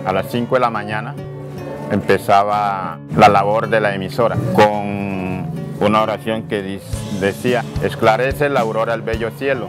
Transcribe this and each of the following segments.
a las 5 de la mañana empezaba la labor de la emisora con una oración que decía: esclarece la aurora el bello cielo.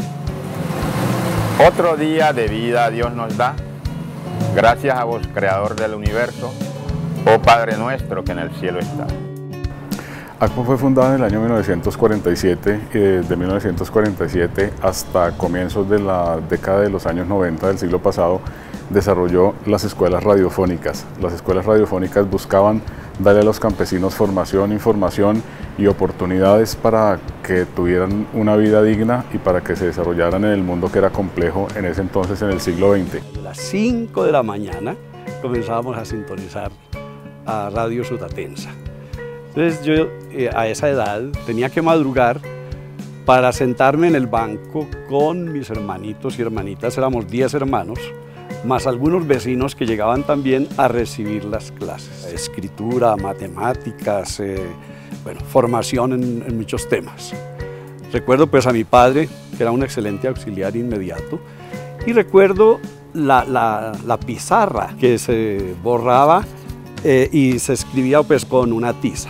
Otro día de vida Dios nos da, gracias a vos, Creador del universo, oh Padre nuestro que en el cielo está. ACPO fue fundada en el año 1947 y desde 1947 hasta comienzos de la década de los años 90 del siglo pasado desarrolló las escuelas radiofónicas. Las escuelas radiofónicas buscaban darle a los campesinos formación, información y oportunidades para que tuvieran una vida digna y para que se desarrollaran en el mundo que era complejo en ese entonces, en el siglo XX. A las 5 de la mañana comenzábamos a sintonizar a Radio Sutatensa. Entonces yo a esa edad tenía que madrugar para sentarme en el banco con mis hermanitos y hermanitas, éramos 10 hermanos, más algunos vecinos que llegaban también a recibir las clases. Escritura, matemáticas, bueno, formación en muchos temas. Recuerdo pues a mi padre, que era un excelente auxiliar inmediato, y recuerdo la pizarra que se borraba y se escribía pues con una tiza.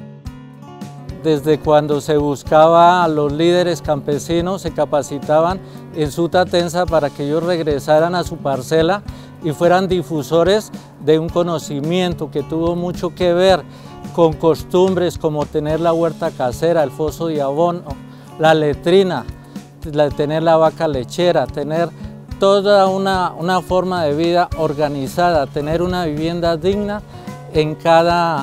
Desde cuando se buscaba a los líderes campesinos, se capacitaban en Sutatensa para que ellos regresaran a su parcela y fueran difusores de un conocimiento que tuvo mucho que ver con costumbres como tener la huerta casera, el foso de abono, la letrina, tener la vaca lechera, tener toda una forma de vida organizada, tener una vivienda digna en cada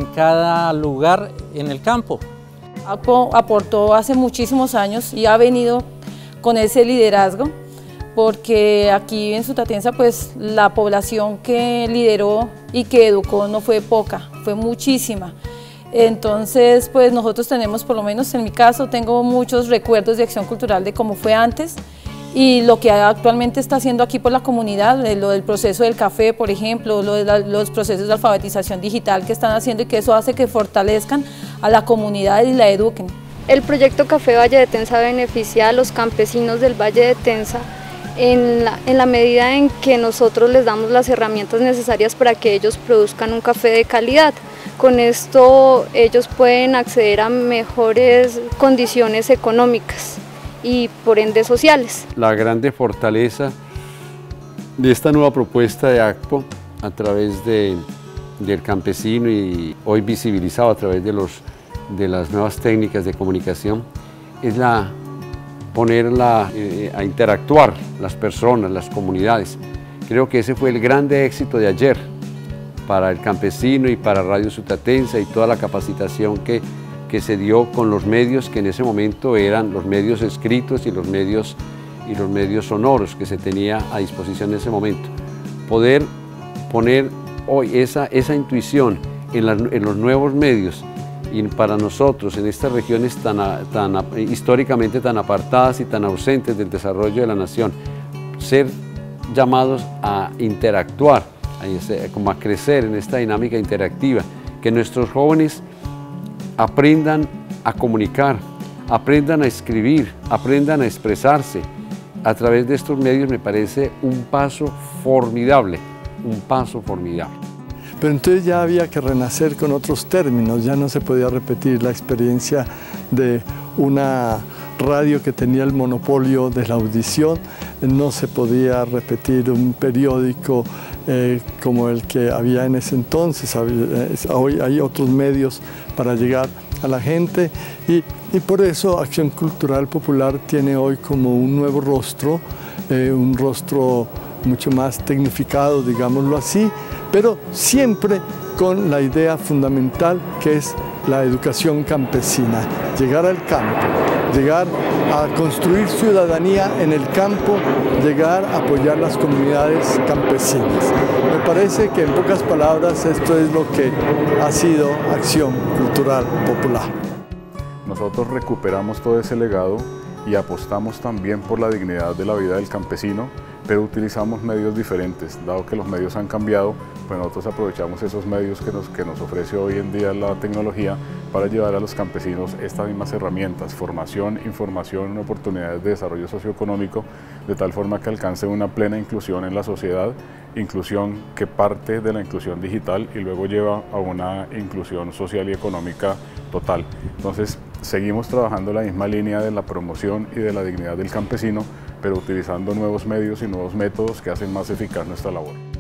lugar en el campo. ACPO aportó hace muchísimos años y ha venido con ese liderazgo, porque aquí en Sutatensa pues la población que lideró y que educó no fue poca, fue muchísima. Entonces pues nosotros tenemos, por lo menos en mi caso, tengo muchos recuerdos de acción cultural de cómo fue antes y lo que actualmente está haciendo aquí por la comunidad, lo del proceso del café, por ejemplo, los procesos de alfabetización digital que están haciendo y que eso hace que fortalezcan a la comunidad y la eduquen. El proyecto Café Valle de Tensa beneficia a los campesinos del Valle de Tensa en la medida en que nosotros les damos las herramientas necesarias para que ellos produzcan un café de calidad. Con esto ellos pueden acceder a mejores condiciones económicas y por ende sociales. La grande fortaleza de esta nueva propuesta de ACPO a través del campesino y hoy visibilizado a través de las nuevas técnicas de comunicación es ponerla a interactuar las personas, las comunidades. Creo que ese fue el grande éxito de ayer para el campesino y para Radio Sutatensa y toda la capacitación que se dio con los medios que en ese momento eran los medios escritos y los medios sonoros que se tenía a disposición en ese momento. Poder poner hoy esa intuición en los nuevos medios y para nosotros en estas regiones históricamente tan apartadas y tan ausentes del desarrollo de la nación, ser llamados a interactuar, como a crecer en esta dinámica interactiva, que nuestros jóvenes aprendan a comunicar, aprendan a escribir, aprendan a expresarse a través de estos medios, me parece un paso formidable, un paso formidable. Pero entonces ya había que renacer con otros términos, ya no se podía repetir la experiencia de una radio que tenía el monopolio de la audición, no se podía repetir un periódico como el que había en ese entonces. Hoy hay otros medios para llegar a la gente y por eso Acción Cultural Popular tiene hoy como un nuevo rostro, un rostro mucho más tecnificado, digámoslo así, pero siempre con la idea fundamental que es la educación campesina, llegar al campo, llegar a construir ciudadanía en el campo, llegar a apoyar las comunidades campesinas. Me parece que en pocas palabras esto es lo que ha sido Acción Cultural Popular. Nosotros recuperamos todo ese legado y apostamos también por la dignidad de la vida del campesino, pero utilizamos medios diferentes. Dado que los medios han cambiado, pues nosotros aprovechamos esos medios que nos ofrece hoy en día la tecnología para llevar a los campesinos estas mismas herramientas, formación, información, oportunidades de desarrollo socioeconómico, de tal forma que alcancen una plena inclusión en la sociedad, inclusión que parte de la inclusión digital y luego lleva a una inclusión social y económica total. Entonces, seguimos trabajando en la misma línea de la promoción y de la dignidad del campesino, pero utilizando nuevos medios y nuevos métodos que hacen más eficaz nuestra labor.